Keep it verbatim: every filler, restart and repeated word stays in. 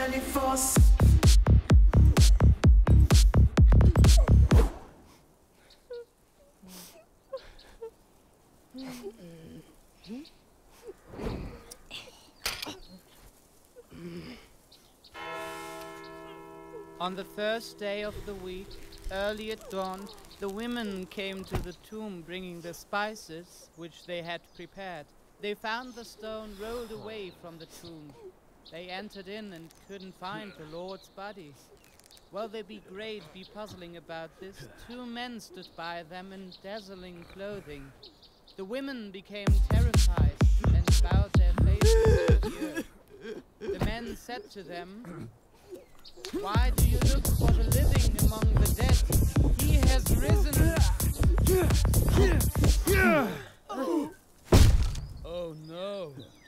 twenty-four. On the first day of the week, early at dawn, the women came to the tomb bringing the spices which they had prepared. They found the stone rolled away from the tomb. They entered in and couldn't find the Lord's body. While they be great, be puzzling about this, two men stood by them in dazzling clothing. The women became terrified and bowed their faces to the earth. The men said to them, "Why do you look for the living among the dead? He has risen." Oh no.